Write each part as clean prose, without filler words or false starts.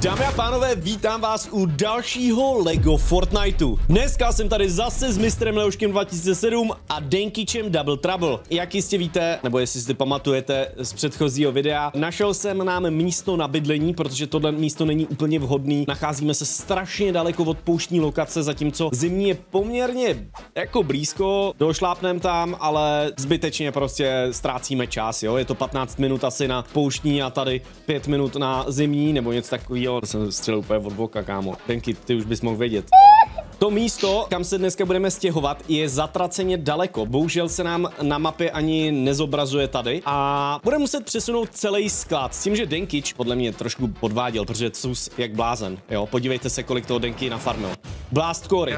Dámy a pánové, vítám vás u dalšího LEGO Fortniteu. Dneska jsem tady zase s mistrem Leoškem 2007 a Denkičem Double Trouble. Jak jistě víte, nebo jestli si pamatujete z předchozího videa, našel jsem nám místo na bydlení, protože tohle místo není úplně vhodný. Nacházíme se strašně daleko od pouštní lokace, zatímco zimní je poměrně jako blízko, došlápnem tam, ale zbytečně prostě ztrácíme čas, jo. Je to 15 minut asi na pouštní a tady 5 minut na zimní, nebo něco takového. Jsem střelil úplně od boka, kámo. Denky, ty už bys mohl vědět. To místo, kam se dneska budeme stěhovat, je zatraceně daleko. Bohužel se nám na mapě ani nezobrazuje tady a budeme muset přesunout celý sklad. S tím, že Denkič podle mě trošku podváděl, protože sus jak blázen, jo. Podívejte se, kolik toho Denky nafarmil. Blast core.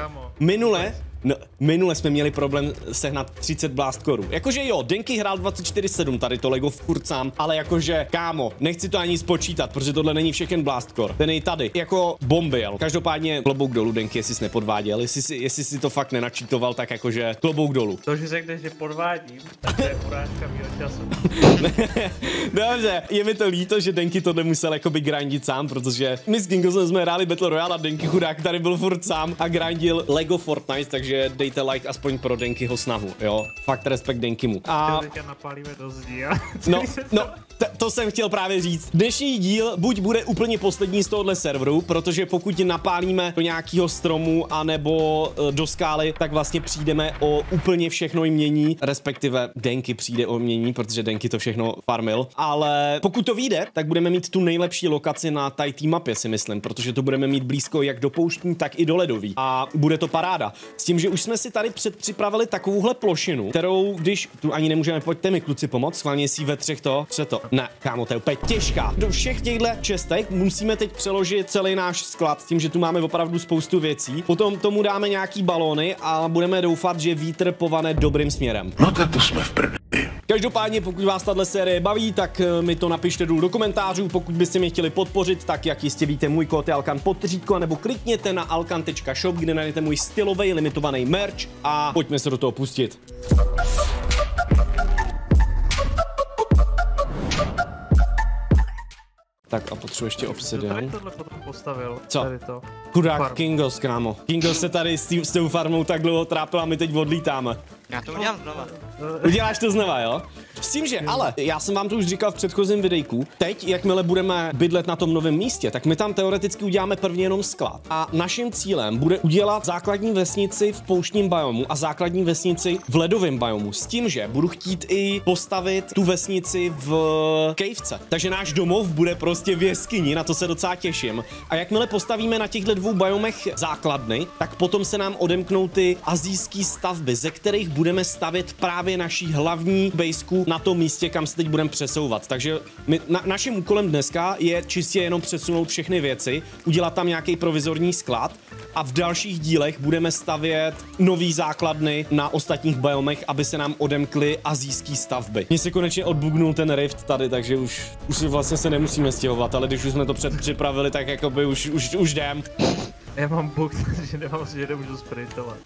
Minule jsme měli problém sehnat 30 blast korů. Jakože jo, Denky hrál 24/7 tady to LEGO furt sám, ale jakože kámo, nechci to ani spočítat, protože tohle není všechen blast core. Ten je tady, jako bomby, jel. Každopádně klobouk dolů, Denky, jestli jsi nepodváděl, jestli si to fakt nenačítoval, tak jakože klobouk dolů. To, že řekneš, že podvádím, tak to je porážka mýho času. Dobře, je mi to líto, že Denky to nemusel jakoby grindit sám, protože my s Kingosem jsme hráli Battle Royale a Denky chudák tady byl furt sám a grindil LEGO Fortnite, takže dejte like aspoň pro Denkyho snahu, jo. Fakt respekt Denkymu. A teďka napálíme do zdí, to jsem chtěl právě říct. Dnešní díl buď bude úplně poslední z tohohle serveru, protože pokud napálíme do nějakého stromu anebo do skály, tak vlastně přijdeme o úplně všechno jmění, respektive Denky přijde o jmění, protože Denky to všechno farmil. Ale pokud to vyjde, tak budeme mít tu nejlepší lokaci na té mapě, si myslím, protože to budeme mít blízko jak do pouštní, tak i do ledový. A bude to paráda. S tím, že už jsme si tady předpřipravili takovouhle plošinu, kterou, když tu ani nemůžeme, pojďte mi kluci pomoct, schválně si ve třech to. Ne, kámo, to je úplně těžká. Do všech těchto čestek musíme teď přeložit celý náš sklad, s tím, že tu máme opravdu spoustu věcí. Potom tomu dáme nějaký balóny a budeme doufat, že vítr povane dobrým směrem. No tak to jsme v prdeli. Každopádně, pokud vás tahle série baví, tak mi to napište dolů do komentářů. Pokud byste mě chtěli podpořit, tak jak jistě víte, můj kód je Alkan podtržítko, nebo klikněte na alkan.shop, kde najdete můj stylový limitovaný merch a pojďme se do toho pustit. Tak a potřebuji ještě obsidian. Tady tohle potom postavil. Co? Tady to. Chudák Kingos, kámo. Kingos se tady s tou farmou tak dlouho trápil a my teď odlítáme. Já to udělám znova. Uděláš to znova, jo? S tím, že ale, já jsem vám to už říkal v předchozím videjku, teď, jakmile budeme bydlet na tom novém místě, tak my tam teoreticky uděláme prvně jenom sklad. A naším cílem bude udělat základní vesnici v pouštním biomu a základní vesnici v ledovém biomu. S tím, že budu chtít i postavit tu vesnici v cavece. Takže náš domov bude prostě v jeskyni, na to se docela těším. A jakmile postavíme na těchto dvou biomech základny, tak potom se nám odemknou ty asijské stavby, ze kterých budeme stavět právě naší hlavní baseku na tom místě, kam se teď budeme přesouvat. Takže naším úkolem dneska je čistě jenom přesunout všechny věci, udělat tam nějaký provizorní sklad a v dalších dílech budeme stavět nový základny na ostatních biomech, aby se nám odemkly asijské stavby. Mně se konečně odbugnul ten rift tady, takže už vlastně se nemusíme stěhovat, ale když už jsme to předpřipravili, tak jakoby už jdem. Já mám bug, že nemůžu sprintovat.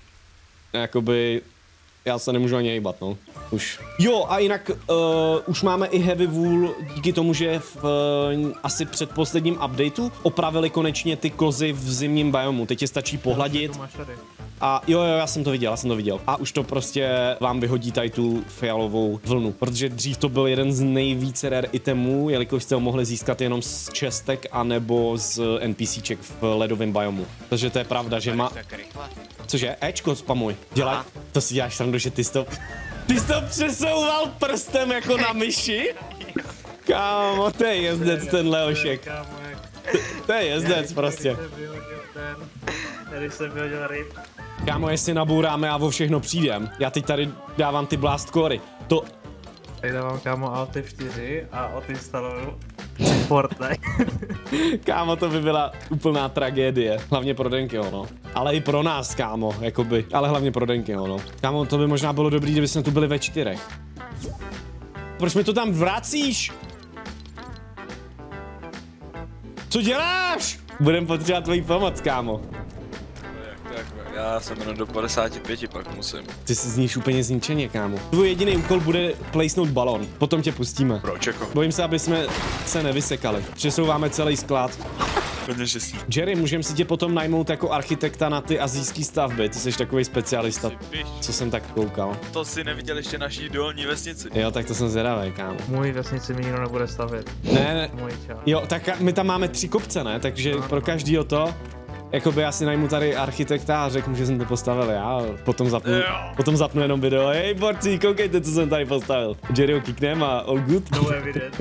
Jakoby já se nemůžu ani hejbat, no. Už. Jo, a jinak už máme i Heavy Wool díky tomu, že v asi předposledním updateu opravili konečně ty kozy v zimním biomu. Teď je stačí pohladit. A jo, já jsem to viděl. A už to prostě vám vyhodí tady tu fialovou vlnu. Protože dřív to byl jeden z nejvíce rare itemů, jelikož jste ho mohli získat jenom z čestek anebo z NPCček v ledovém biomu. Takže to je pravda, že má... Cože? Ečko spamuj. Dělaj. To si děláš srandu, že ty jsi to přesouval prstem jako na myši? Kámo, to je jezdec ten Leošek. To je jezdec prostě. Když jsem vyhodil ryb. Kámo, jestli nabouráme a o všechno přijdem. Já teď tady dávám ty blast cory. To... Teď dávám kámo Alt F4 a odinstaluju Fortnite. Kámo, to by byla úplná tragédie. Hlavně pro Denkyho, no. Ale i pro nás, kámo, jakoby. Ale hlavně pro Denkyho, no. Kámo, to by možná bylo dobrý, kdyby jsme tu byli ve 4. Proč mi to tam vracíš? Co děláš? Budem potřebovat tvoji pomoc, kámo. Já Já jsem jenom do 55 pak musím. Ty si zníš úplně zničeně, kámo. Tvůj jediný úkol bude placenout balon, potom tě pustíme. Proč jako? Bojím se, aby jsme se nevysekali. Přesouváme celý sklad. Hodně štěstí. Jerry, můžeme si tě potom najmout jako architekta na ty asijský stavby. Ty jsi takový specialista, co jsem tak koukal. To si neviděl ještě naší dolní vesnici. Jo, tak to jsem zvědavý, kámo. Můj vesnici mi nikdo nebude stavět. Ne. Můj čas. Jo, tak my tam máme 3 kopce, ne? Takže pro každýho to, jakoby já si najmu tady architekta a řeknu, že jsem to postavil já, potom zapnu jenom video. Hej, borci, koukejte, co jsem tady postavil. Jerryho kiknem a all good. No evident.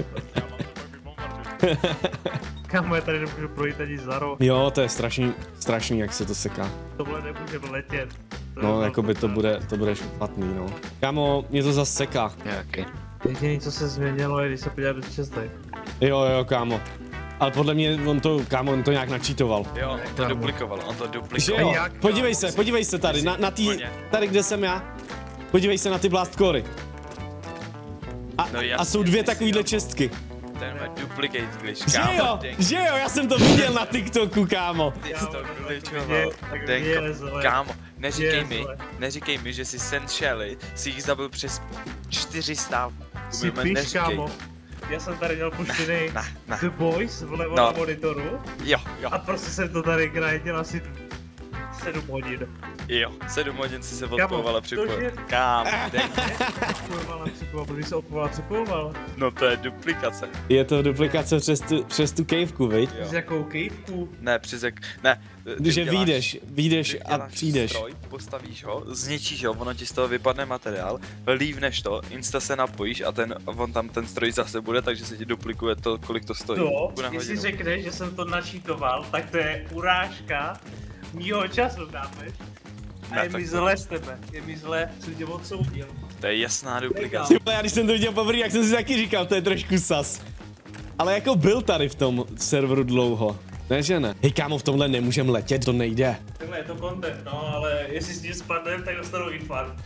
Kámo, já tady nemůžu projít ani za rok. Jo, to je strašný, jak se to seká. Tohle nemůžeme letět. No, jakoby to bude špatný, no. Kámo, mě to zase seká. Okay. Jediný, co se změnilo, je, když se podívat do česty. Jo, kámo. Ale podle mě on to nějak načítoval. Jo, on to duplikoval, Že jo, podívej se tady, na tý, tady kde jsem já. Podívej se na ty blast cory. A jsou 2 takovýhle čestky. Ten má duplicate glitch, Že jo, já jsem to viděl na TikToku, kámo. Ty jsi to glitchoval. Denko, kámo, neříkej mi, že jsi Sand Shelly, si jich zabil přes 400. Si píš, kámo. Já jsem tady měl puštěný The Boys vlevo na monitoru. Jo. A prostě jsem to tady grindil asi 7 hodin. Jo, 7 hodin si se odpoval a připojil. Kámo, Když se odpoval a připojoval. No to je duplikace. Je to duplikace přes tu caveku, viď? Přes jakou caveku? Ne, ne. Že vyjdeš a přijdeš. Stroj, postavíš ho, zničíš ho, ono ti z toho vypadne materiál, lívneš to, insta se napojíš a on tam ten stroj zase bude, takže se ti duplikuje to, kolik to stojí. Jestli řekneš, že jsem to načítoval, tak to je urážka mýho času, dámeš. A je mi zle z tebe, co tě odsoudil. To je jasná duplikace. Já když jsem to viděl poprvé, jak jsem si taky říkal, to je trošku sas. Ale jako byl tady v tom serveru dlouho. Ne, že ne? Hej kámo, v tomhle nemůžem letět, to nejde. Takhle je to content, no, ale jestli s tím spadnem, tak dostanu infarkt.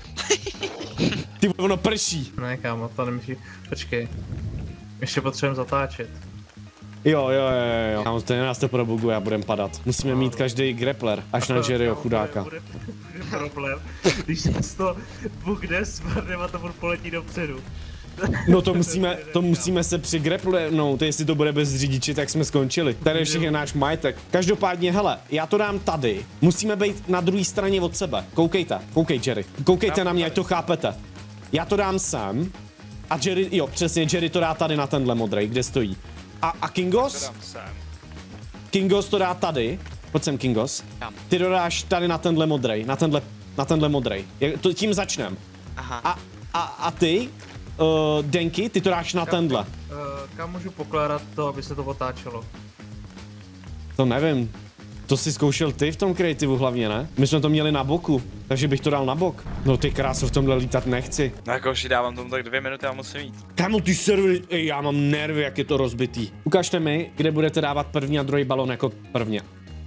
Ty ono prší. Ne kámo, to nemyslí, počkej. Ještě potřebujeme zatáčet. Jo. Kámo, to nás to probuguje a budeme padat. Musíme mít každý grappler, až na Jerryho chudáka. Bude problém, když se to bugne, spadnem a to budu poletí dopředu. No to musíme se přigrapplenout, jestli to bude bez řidiče, tak jsme skončili. Tady je všechny náš majetek. Každopádně, hele, já to dám tady. Musíme být na druhé straně od sebe. Koukej Jerry. Koukejte na mě, ať to chápete. Já to dám sem. A Jerry, jo, přesně, Jerry to dá tady na tenhle modrej, kde stojí. A Kingos? Kingos to dá tady. Pojď sem, Kingos. Ty to dáš tady na tenhle modrej, na tenhle modrej. Tím začnem. Aha. A ty? Denky, ty to dáš na tenhle. Kam můžu pokládat to, aby se to otáčelo? To nevím. To si zkoušel ty v tom kreativu hlavně, ne? My jsme to měli na boku, takže bych to dal na bok. No ty kráso, v tomhle lítat nechci. No jako už dávám tomu tak 2 minuty a musím jít. Kámo, ty servery, já mám nervy, jak je to rozbitý. Ukažte mi, kde budete dávat první a druhý balon jako prvně.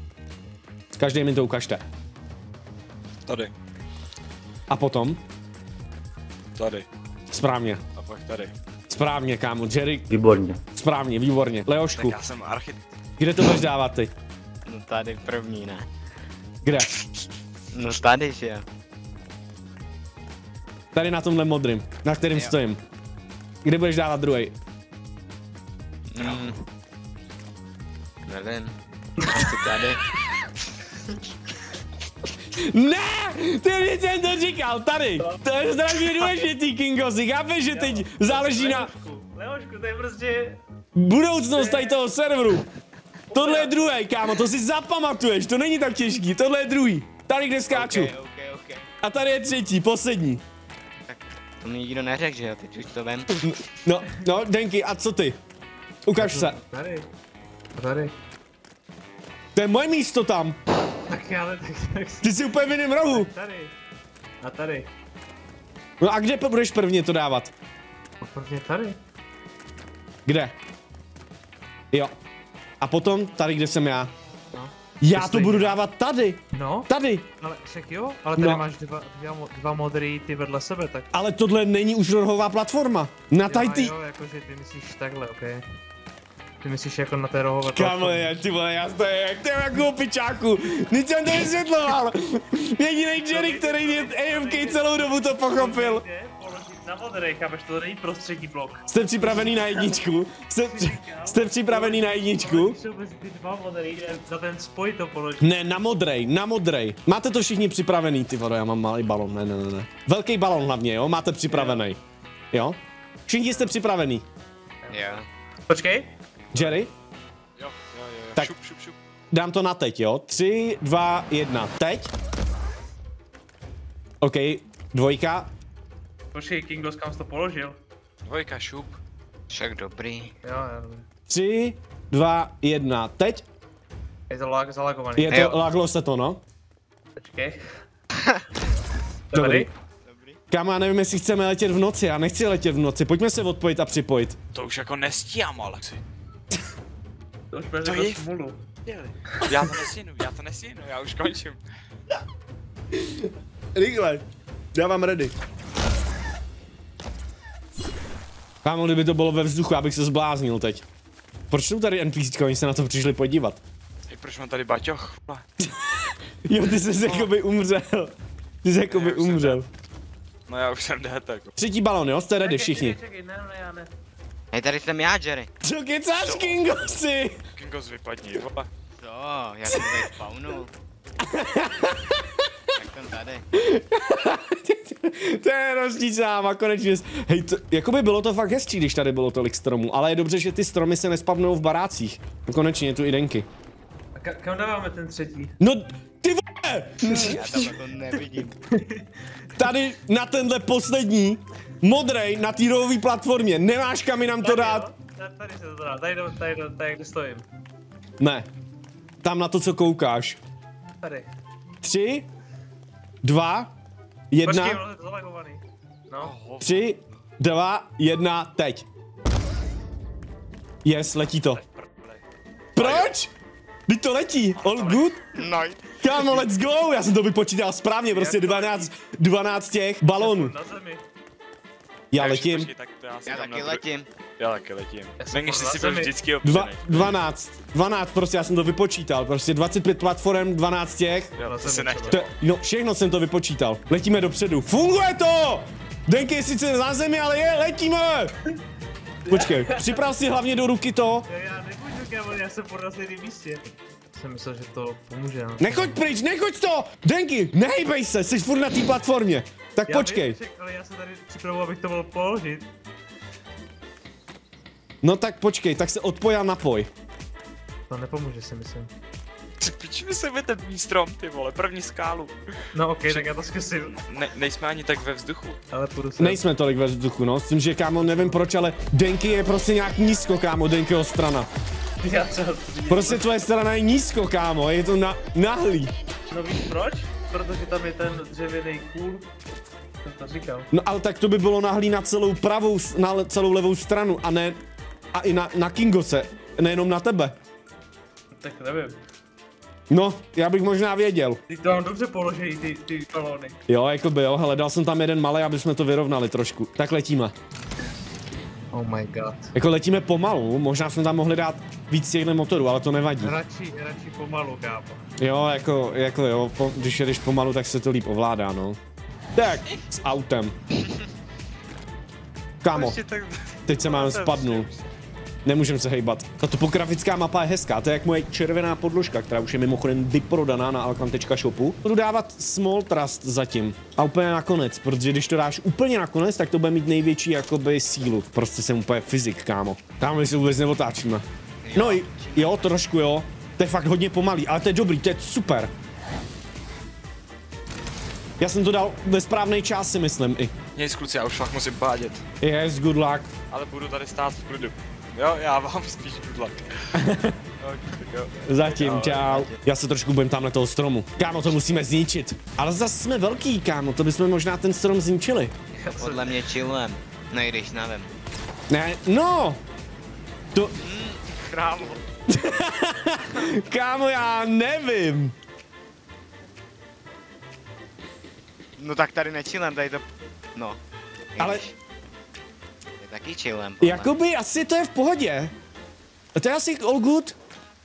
Každý mi to ukažte. Tady. A potom? Tady. Správně. A pak tady. Správně, kámo, Jerry. Výborně. Správně, výborně. Leošku. Tak já jsem architekt. Kde to budeš dávat ty? No tady první, ne? Kde? No tady, že jo. Tady na tomhle modrým, na kterým stojím. Kde budeš dávat druhý? Nevím. Asi tady. Ne! Ty jsem to říkal, tady! To je strašně důležitý, Kingosi, chápeš, že teď záleží na Leošku, to je prostě... budoucnost tady toho serveru. Tohle je druhý, kámo, to si zapamatuješ, to není tak těžký, tohle je druhý. Tady, kde skáču. Okay. A tady je třetí, poslední. Tak to mi nikdo neřekl, že jo, teď už to vem. No, Denky, a co ty? Ukaž se. Tady. To je moje místo tam. Tak ale tak... Ty jsi úplně v jiném rohu. Tady. A tady. No a kde budeš prvně to dávat? Prvně tady. Kde? Jo. A potom tady, kde jsem já. No. Já to budu dávat tady. No. Tady. Ale však jo, ale tady máš dva modrý ty vedle sebe, tak... Ale tohle není už rohová platforma. Na tady ty... Jo, jakože ty myslíš takhle, okej. Ty myslíš jako na té rohové Kámo, ty vole, já to je jak ty jako pičáku. Nic jsem to vysvětloval. Jedinej Jerry, který je AFK celou dobu to pochopil. Položit na modrý, chápeš, to není prostřední blok. Jste připravený na jedničku? Jste připravený na jedničku? Jsou mezi ty dva modrý, za ten spoj to položit. Ne, na modrej, na modrej. Máte to všichni připravený, ty vole, já mám malý balon, ne. Velký balon hlavně, jo, máte připravený. Jo? Všichni jste připravený. Jo. Počkej. Jerry? Jo. Tak. Šup. Dám to na teď, jo? 3, 2, 1, teď. OK, dvojka. Počkej, Kingos, kam jsi to položil? Dvojka, šup. Však dobrý. Jo. 3, 2, 1, teď. Je to zalagovaný. Je to, Jo. láglo se to, no. Počkej. Dobrý. Dobrý. Kámo, já nevím, jestli chceme letět v noci, já nechci letět v noci, pojďme se odpojit a připojit. To už jako nestíhám, Alexi. To už bude To to je- smůlu. Já to nestíhnu, já už končím. Rychle, já vám ready. Kámo, kdyby to bylo ve vzduchu, já bych se zbláznil teď. Proč jsou tady NPCčka, oni se na to přišli podívat? Hej, proč mám tady baťoch? Jo, ty jsi jakoby umřel. Ty jsi jakoby Já už jsem umřel. No já už jsem dead, jako. Třetí balon, jo? Jste ready všichni. Čekej, ne, já ne. Hej, tady jsem já, Jerry. Co kecáš, Kingosi? Kingos vypadni, vole. Co? Já jsem tady spawnul. Jak jsem tady? To je roztícám, konečně. Hej, jakoby bylo to fakt hezčí, když tady bylo tolik stromů, ale je dobře, že ty stromy se nespavnou v barácích. Konečně je tu i denky. A kam dáváme ten třetí? No, ty vole! Já tam jako nevidím. Tady na tenhle poslední, modrej, na té rohové platformě, nemáš kam jinam to dát? Tady se to dá, tady kde stojím. Ne. Tam na to, co koukáš. Tady. 3, 2, 1, Počkej, ono je to zalagovaný. No. 3, 2, 1, teď. Yes, letí to. Proč? Teď to letí, all good? Nice. Kámo, let's go, já jsem to vypočítal správně, prostě 12 těch balónů. Na zemi. Já letím. Počkej, tak to já si Já dám taky na letím. Já taky letím. Já jsem Mengiš furt na si byl zemi. vždycky občenej. 12, prostě já jsem to vypočítal, prostě 25 platform, 12 těch. Jo, Na to zemi si nechtěl. To, no, všechno jsem to vypočítal. Letíme dopředu. Funguje to! Denky je sice na zemi, ale letíme! Počkej, připrav si hlavně do ruky to. Já nemůžu, kámo, já jsem furt na stejném místě. Jsem myslel, že to pomůže. No. Nechoď pryč, nechoď to! Denky, nehejbej se, jsi furt na té platformě. Tak Já počkej. Vím, ale já se tady připravu, abych to mohl položit. No tak počkej, tak se odpoj a napoj. To nepomůže, si myslím. Pič, my se ten první strom, ty vole, první skálu. No ok, tak já to zkusím. Nejsme ani tak ve vzduchu. Ale půjdu se. Nejsme tolik ve vzduchu, no, s tím, že kámo, nevím proč, ale Denky je prostě nějak nízko, kámo, Denkyho strana. Já třeba Prostě tvoje strana je nízko, kámo, je to nahlý. No víš proč? Protože tam je ten dřevěný kůl. Jsem to říkal. No ale tak to by bylo nahlý na celou pravou, na celou levou stranu a ne, a i na Kingose, nejenom na tebe. Tak nevím. No, já bych možná věděl. Ty to mám dobře položený, ty balóny. Jo, jakoby jo, hele, dal jsem tam jeden malý, aby jsme to vyrovnali trošku. Tak letíme. Oh my god. Jako letíme pomalu, možná jsme tam mohli dát víc těchto motorů, ale to nevadí. Radši pomalu, kámo. Jo, jako jo, když jedeš pomalu, tak se to líp ovládá, no. Tak, s autem. Kámo, Ještě tak... teď se máme spadnul. Nemůžem se hejbat. Ta topografická mapa je hezká, to je jak moje červená podložka, která už je mimochodem vyprodaná na alkan.shopu. Budu dávat Small Trust zatím. A úplně nakonec, protože když to dáš úplně nakonec, tak to bude mít největší jakoby sílu. Prostě jsem úplně fyzik, kámo. Tam my se vůbec neotáčíme. No jo, trošku jo. To je fakt hodně pomalý, ale to je dobrý, to je super. Já jsem to dal ve správný čas, si myslím i. Nic kluci, já už fakt musím pádět. Yes, good luck. Ale budu tady stát v klidu. Jo, já vám spíš good luck. Jo. Zatím, čau. Já se trošku bojím tamhle toho stromu. Kámo, to musíme zničit. Ale zase jsme velký, kámo, to bychom možná ten strom zničili. Podle mě chillem. No i když nevím. Ne, no! To... Krámo. Kámo, já nevím. No tak tady nechillem, tady to... No. Ale- Je taky chillem. podle mě. Jakoby asi to je v pohodě. To je asi all good.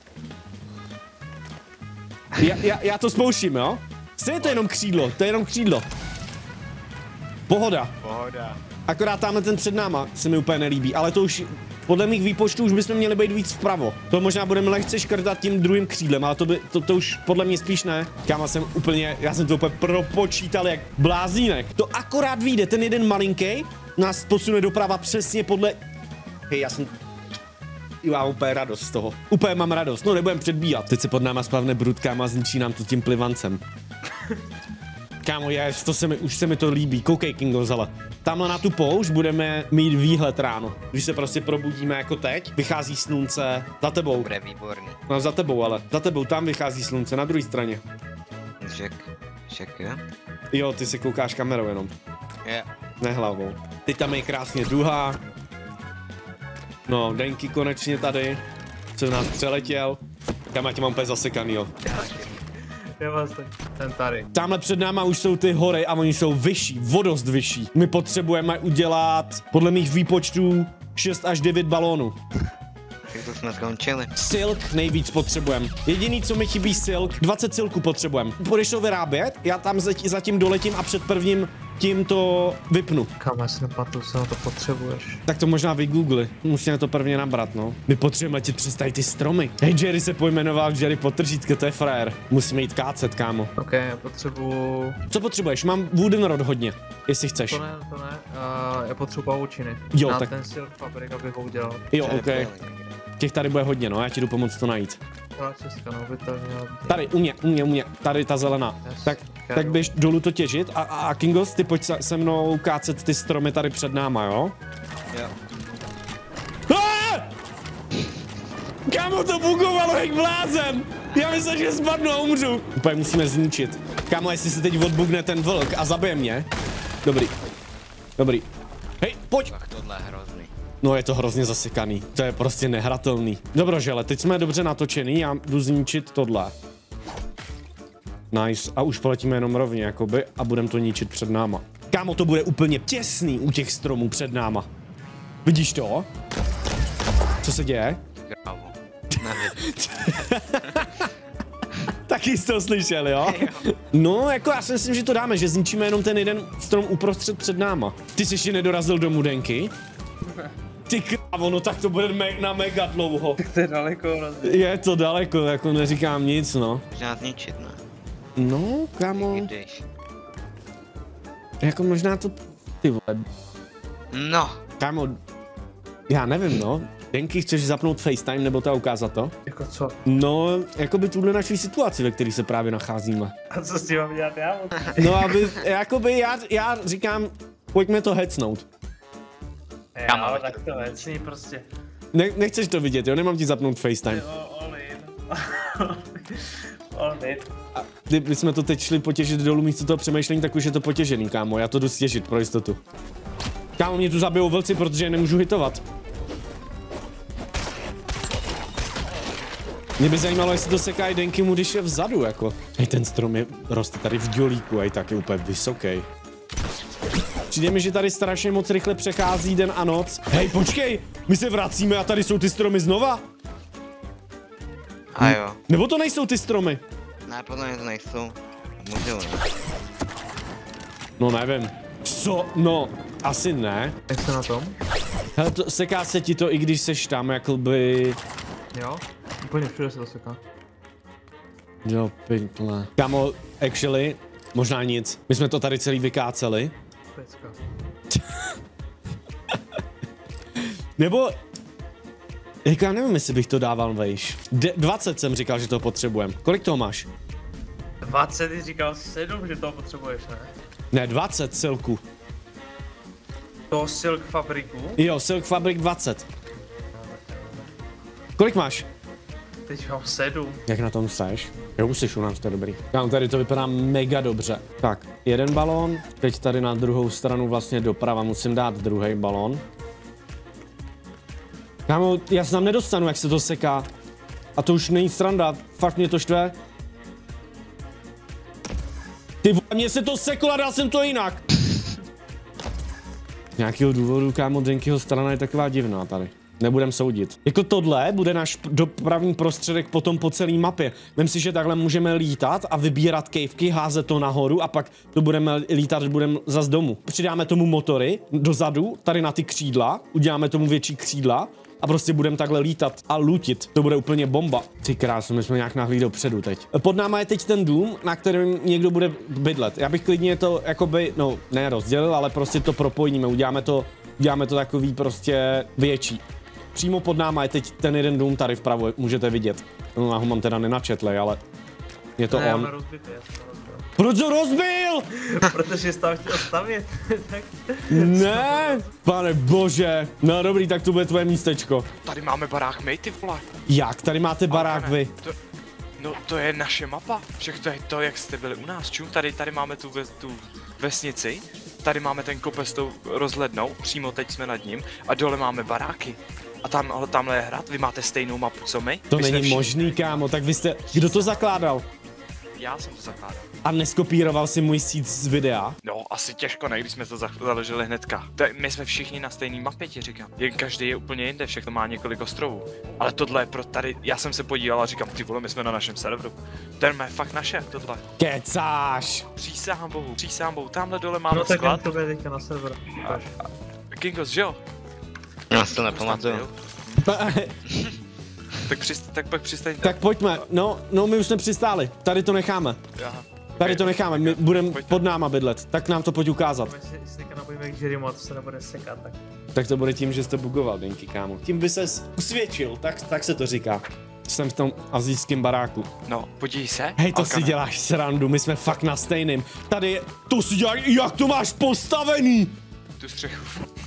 Já to spouštím, jo? Co je to jenom křídlo? To je jenom křídlo. Pohoda. Pohoda. Akorát tamhle ten před náma se mi úplně nelíbí, ale to už podle mých výpočtů už bychom měli být víc vpravo. To možná budeme lehce škrtat tím druhým křídlem, ale to už podle mě spíš ne. Kámo, já jsem to úplně propočítal jak blázínek. To akorát vyjde, ten jeden malinký nás posune doprava přesně podle... Hej, já mám úplně radost z toho. Úplně mám radost, no nebudem předbíhat. Teď se pod náma splavne brud, kámo, a zničí nám to tím plivancem. Kámo, už se mi to líbí, koukej Kingozale. Tamhle na tu poušť budeme mít výhled ráno. Když se prostě probudíme jako teď, vychází slunce za tebou. Bude výborný. No za tebou, ale za tebou, tam vychází slunce, na druhé straně. Však jo? Jo, ty se koukáš kamerou jenom. Jo. Ne hlavou. Teď tam je krásně duha. No, Denky konečně tady, co nás přeletěl. Já tě mám úplně zasekaný, jo. Já vás ten tady. Tamhle před náma už jsou ty hory a oni jsou vyšší, vodost vyšší. My potřebujeme udělat, podle mých výpočtů, 6 až 9 balónů. Tak to jsme skončili. Silk nejvíc potřebujeme. Jediný, co mi chybí silk, 20 silku potřebujeme. Budeš to vyrábět, já tam zatím doletím a před prvním tím to vypnu. Kam, já si nepamatuju, co na to potřebuješ. Tak to možná vygoogli, musíme to prvně nabrat, no. My potřebujeme letět přes tady ty stromy. Hej, Jerry se pojmenoval Jerry Potržítko, to je frajer. Musíme jít kácet, kámo. Ok, já potřebuju... Co potřebuješ? Mám wooden rod hodně, jestli chceš. To ne. Já potřebuji pavučiny. Jo, na tak... ten silk fabrik, abych ho udělal. Jo, ok. Těch tady bude hodně, no, já ti jdu pomoct to najít. Česka, no, by to mělo... Tady, u mě, tady ta zelená. Yes, Tak běž dolů to těžit a Kingos, ty pojď se mnou kácet ty stromy tady před náma, jo? Jo. Kámo, to bugovalo jak blázen! Já myslím, že spadnu a umřu. Úplně musíme zničit. Kámo, jestli se teď odbugne ten vlk a zabije mě. Dobrý. Hej, pojď! Ach, tohle je hrozný. No je to hrozně zasekaný, to je prostě nehratelný. Dobrožele, teď jsme dobře natočený, já jdu zničit tohle. Nice, a už poletíme jenom rovně, jakoby, a budeme to ničit před náma. Kámo, to bude úplně těsný u těch stromů před náma. Vidíš to? Co se děje? Krávo. Taky jsi to slyšel, jo? No, jako já si myslím, že to dáme, že zničíme jenom ten jeden strom uprostřed před náma. Ty jsi ještě nedorazil domů, Denky? Ty krávo, no tak to bude na mega dlouho. Tak to je daleko, hrozně. Je to daleko, jako neříkám nic, no. Možná zničit, ne? No, kámo, Když. jako možná to, ty vole, No. kámo, já nevím, no. Denky, chceš zapnout FaceTime nebo to ukázat to? Jako co? No, jako by tuhle naší situaci, ve které se právě nacházíme. A co s tím mám dělat já? No, aby, jakoby já říkám, pojďme to hecnout. Já, tak to je, prostě. Nechceš to vidět, jo? Nemám ti zapnout FaceTime. All in. A kdyby jsme to teď šli potěžit dolů místo toho přemýšlení, tak už je to potěžený, kámo. Já to jdu stěžit pro jistotu. Kámo, mě tu zabijou vlci, protože je nemůžu hitovat. Mě by zajímalo, jestli to seká i Denky mu, když je vzadu, jako. Hej, ten strom roste tady v dělíku a i tak je úplně vysoký. Přijde mi, že tady strašně moc rychle přechází den a noc. Hej, počkej, my se vracíme a tady jsou ty stromy znova? A jo. Nebo to nejsou ty stromy? Ne, podle mě to nejsou. Můžou, ne? No nevím. Co? No, asi ne. Jak se na tom? Hele, seká se ti to, i když seš tam, jakoby... Jo? Úplně všude se to seká. Jo, pinkle. Kámo, actually, možná nic. My jsme to tady celý vykáceli. Pecka. Nebo... Jako já nevím, jestli bych to dával vejš. 20 jsem říkal, že to potřebujeme. Kolik toho máš? 20, ty říkal 7, že toho potřebuješ, ne? Ne, 20 silku. To silk fabriku? Jo, Silk Fabric 20. Kolik máš? Teď mám 7. Jak na tom seš? Jo, už jsi u nás, to je dobrý. Kámo, tady to vypadá mega dobře. Tak, jeden balón, teď tady na druhou stranu vlastně doprava musím dát druhý balón. Kámo, já se tam nedostanu, jak se to seká. A to už není sranda, fakt mě to štve. Ty vole, mně se to seklo a dal jsem to jinak. Z nějakého důvodu, kámo, Denkyho strana je taková divná tady. Nebudem soudit. Jako tohle bude náš dopravní prostředek potom po celé mapě. Vem si, že takhle můžeme lítat a vybírat kejvky, házet to nahoru a pak to budeme lítat, že budeme zas domů. Přidáme tomu motory dozadu, tady na ty křídla, uděláme tomu větší křídla a prostě budeme takhle lítat a lutit. To bude úplně bomba. Ty krásno, my jsme nějak nahlí dopředu teď. Pod náma je teď ten dům, na kterém někdo bude bydlet. Já bych klidně to jakoby, no ne rozdělil, ale prostě to propojíme, uděláme to takový prostě větší. Přímo pod náma je teď ten jeden dům tady vpravo, můžete vidět. No, já ho mám teda nenačetlej, ale je to on. Rozbitý, Proč ho rozbil? Protože jsi tam chtěl stavět. Ne, pane bože. No dobrý, tak to bude tvoje místečko. Tady máme barák my, ty vole. Jak? Tady máte barák vy? No to je naše mapa. Však to je to, jak jste byli u nás, čum. Tady máme tu vesnici. Tady máme ten kopec s tou rozhlednou, přímo teď jsme nad ním. A dole máme baráky. A tamhle je hrad, vy máte stejnou mapu, co my? To není možný, kámo, tak vy jste... Kdo to zakládal? Já jsem to zakládal. A neskopíroval si můj seed z videa? No, asi těžko ne, když jsme to založili hnedka. My jsme všichni na stejný mapě, ti říkám. Jen každý je úplně jinde, všechno má několik ostrovů. Ale tohle je pro tady, já jsem se podíval a říkám, ty vole, my jsme na našem serveru. Ten je fakt naše, tohle. Kecáš! Přísahám bohu, tamhle dole máme No tak sklad. to bude teďka na server. Kingos, že jo? Já si to nepamatuju. Tak pak přistaň. Tak pojďme, no my už jsme přistáli, tady to necháme. Aha. Tady to necháme, my budeme pod náma bydlet, tak nám to pojď ukázat. Jestli teďka napojíme k Jerrymu a to se nebude sekat, tak... Tak to bude tím, že jste bugoval, Denky, kámo. Tím by ses usvědčil, tak se to říká. Jsem v tom asijském baráku. No, podívej se. Hej, to Alkane. si děláš srandu, my jsme fakt na stejným. Tady, to si děláš, jak to máš postavený? Tu střechu.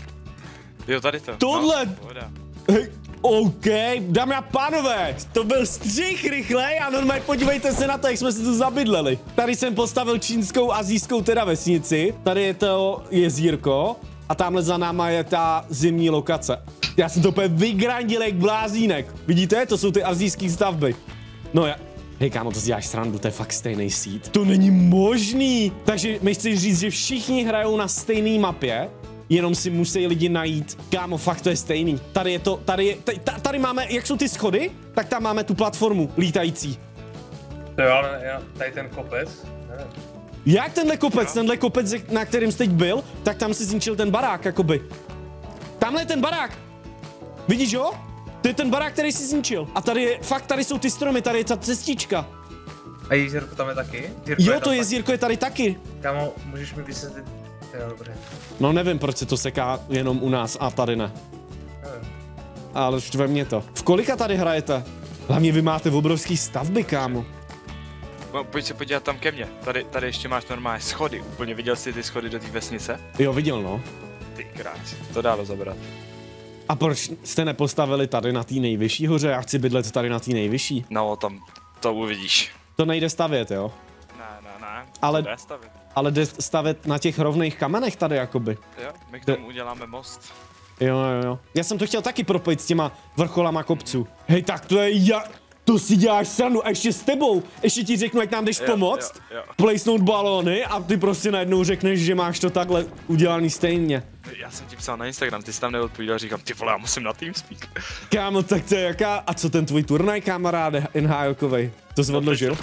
Jo, tady to. Tohle. No, pohoda. Hej, OK, dámy a pánové, to byl střih rychlej a normálně podívejte se na to, jak jsme si tu zabydleli. Tady jsem postavil čínskou asijskou teda vesnici, tady je to jezírko a tamhle za náma je ta zimní lokace. Já jsem to úplně vygrandil jak blázínek. Vidíte, to jsou ty asijské stavby. No já... Hej kámo, to si děláš srandu, to je fakt stejný seed. To není možný. Takže mi chceš říct, že všichni hrajou na stejné mapě, jenom si musí lidi najít. Kámo, fakt to je stejný. Tady je to, tady máme, jak jsou ty schody, tak tam máme tu platformu lítající. To jo, ale tady ten kopec, nevím. Jak tenhle kopec, na kterým jsi teď byl, tak tam si zničil ten barák, jakoby. Tamhle je ten barák. Vidíš ho? To je ten barák, který si zničil. A tady je, fakt tady jsou ty stromy, tady je ta cestička. A jezírko tam je taky? Jo, to jezírko je tady taky. Kámo, můžeš mi vysvětlit? Jo, dobře. No nevím, proč se to seká jenom u nás a tady ne. Nevím. Ale štve mě to. V kolika tady hrajete? Hlavně vy máte obrovský stavby, kámo. No, pojď se podívat tam ke mně. Tady ještě máš normálně schody. Úplně viděl jsi ty schody do té vesnice? Jo, viděl, no. Ty krás, to dalo zabrat. A proč jste nepostavili tady na té nejvyšší hoře? Já chci bydlet tady na té nejvyšší. No, tam to uvidíš. To nejde stavět, jo? Ne, Ale- to jde stavit. Ale jde stavět na těch rovných kamenech tady, jakoby. Jo, my k tomu uděláme most. Jo. Já jsem to chtěl taky propojit s těma vrcholama kopců. Hej, tak to je to si děláš srandu a ještě s tebou. Ještě ti řeknu, jak nám jdeš pomoct. Jo. Plejsnout balóny a ty prostě najednou řekneš, že máš to takhle udělaný stejně. Já jsem ti psal na Instagram, ty jsi tam neodpovídal, říkám, ty vole, já musím na TeamSpeak. Kámo, tak to je jaká... A co ten tvůj turnaj, kamaráde, NHL-kovej? To jsi odložil?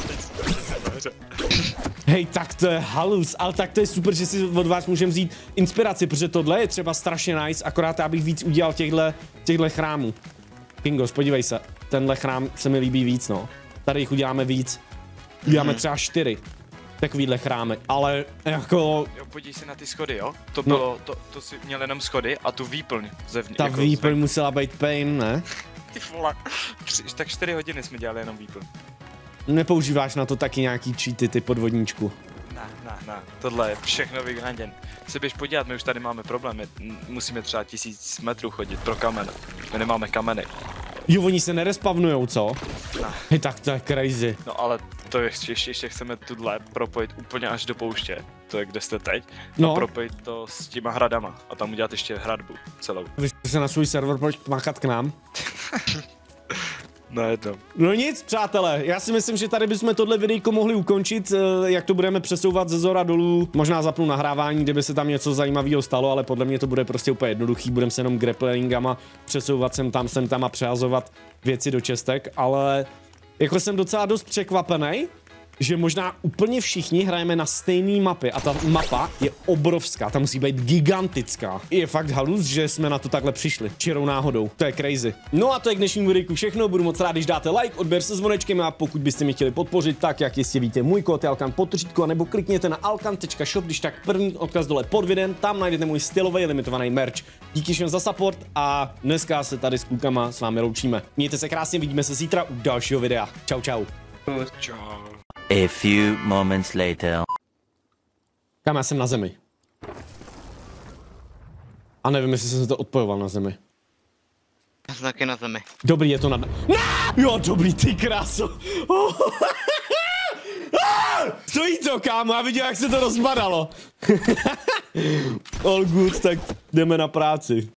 Hej, tak to je halus, ale tak to je super, že si od vás můžeme vzít inspiraci, protože tohle je třeba strašně nice, akorát já bych víc udělal těchhle chrámů. Kingos, podívej se, tenhle chrám se mi líbí víc, no. Tady jich uděláme víc. Uděláme třeba 4 takovýhle chrámy, ale jako... Jo, podívej se na ty schody, jo? To bylo, to si měl jenom schody a tu výplň zevnitř. Ta výplň musela být pain, ne? Ty vole, tak 4 hodiny jsme dělali jenom výplň. Nepoužíváš na to taky nějaký cheaty, ty podvodníčku? Ne, tohle je všechno vygranděn. Se běž podívat, my už tady máme problémy, musíme třeba 1000 metrů chodit pro kamen. My nemáme kameny. Jo, oni se nerespavnujou, co? Ne. Hej, tak to je crazy. No ale to ještě chceme tuhle propojit úplně až do pouště, to je kde jste teď, No. a propojit to s těma hradama a tam udělat ještě hradbu celou. Vy jste se na svůj server, pojď machat k nám. Na jednom. No nic, přátelé, já si myslím, že tady bychom tohle videjko mohli ukončit, jak to budeme přesouvat ze zora dolů. Možná zapnu nahrávání, kdyby se tam něco zajímavého stalo, ale podle mě to bude prostě úplně jednoduchý, budeme se jenom grapplingama přesouvat sem tam a přehazovat věci do čestek, ale jako jsem docela dost překvapený, že možná úplně všichni hrajeme na stejné mapy a ta mapa je obrovská, ta musí být gigantická. Je fakt halus, že jsme na to takhle přišli, čirou náhodou, to je crazy. No a to je k dnešnímu videu všechno, budu moc rád, když dáte like, odběr se zvonečkem a pokud byste mě chtěli podpořit, tak jak jistě víte, můj kód je Alkan _ nebo klikněte na alkan.shop, když tak první odkaz dole pod videem, tam najdete můj stylový limitovaný merch. Díky všem za support a dneska se tady s klukama s vámi loučíme. Mějte se krásně, vidíme se zítra u dalšího videa. Čau čau. Čau. A few moments later. Kam já jsem na zemi. A nevím, jestli jsem se to odpojoval na zemi. Já jsem taky na zemi. Dobrý, je to na... Ne! Jo, dobrý, ty kráso. Stojí to, kámo, já viděl, jak se to rozpadalo. All good, tak jdeme na práci.